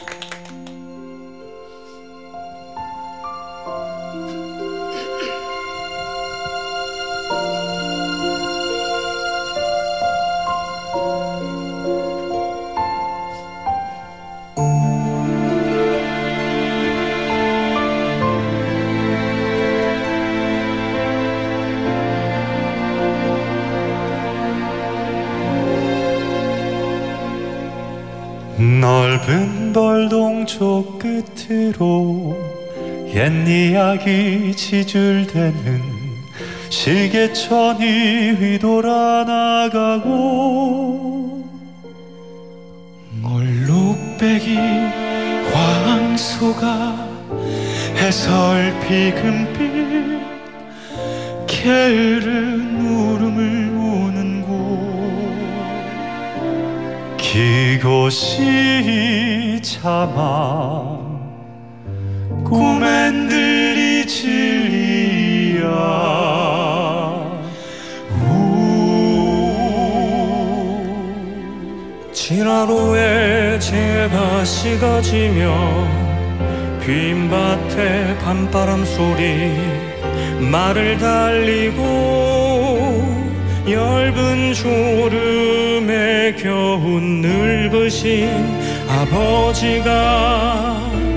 넓은 벌동쪽 끝으로 옛 이야기 지줄대는 시계천이 휘돌아 나가고 얼룩배기 황소가 해설피 금빛 게으른 울음을 우는 곳 그곳이 차마 꿈엔 들리 진리야. 지나로에 재밭이가 지며 빈밭에 밤바람 소리 말을 달리고 얇은 졸음에 겨우 늙으신 아버지가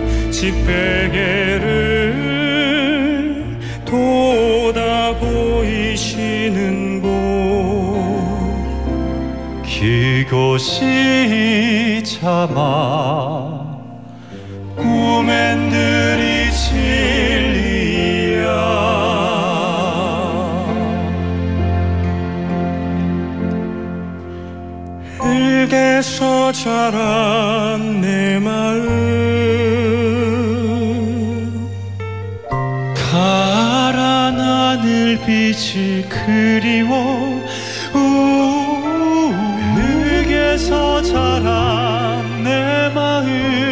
집베개를 돋아 보이시는 곳 그곳이 차마 꿈엔 들이 진리야. 흙에서 자란 내 마음 파란 하늘빛이 그리워. 흙에서 자란 내 마음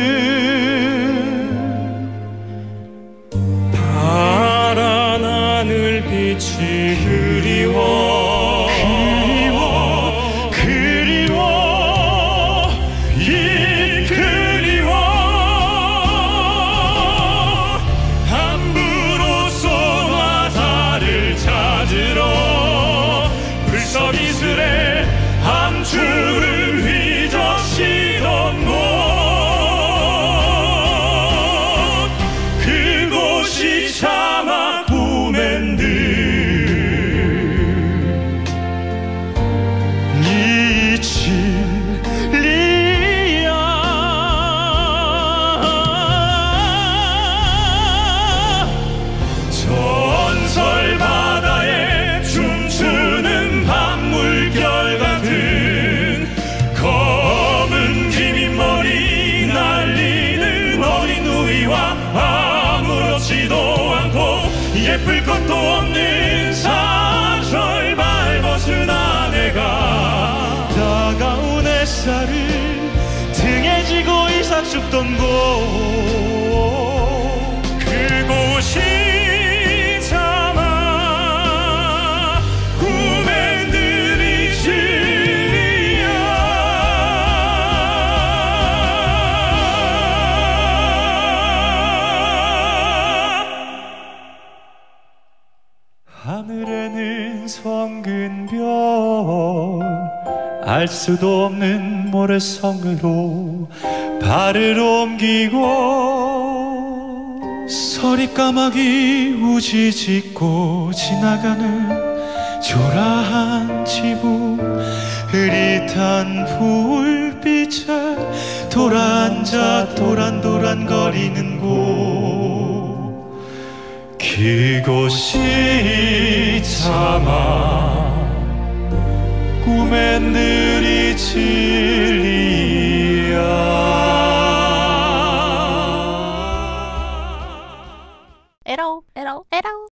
파란 하늘빛이 그리워. 이슬에 함줄을 휘저시던 곳 그곳이 차마 꿈엔 들 이 진리야. 전설 바다에 춤추는 물결 같은 검은 비빔머리 날리는 어린 누이와 아무렇지도 않고 예쁠 것도 없는 사절 발벗은 아내가 다가온 햇살을 등에 지고 이삭 줍던 곳 그곳이 하늘에는 성근별 알 수도 없는 모래성으로 발을 옮기고 서리까마귀 우지짓고 지나가는 초라한 지붕 흐릿한 불빛에 돌아앉아 도란도란거리는 곳 그곳이 차마 꿈엔 늘 진리야. 에러 에러 에러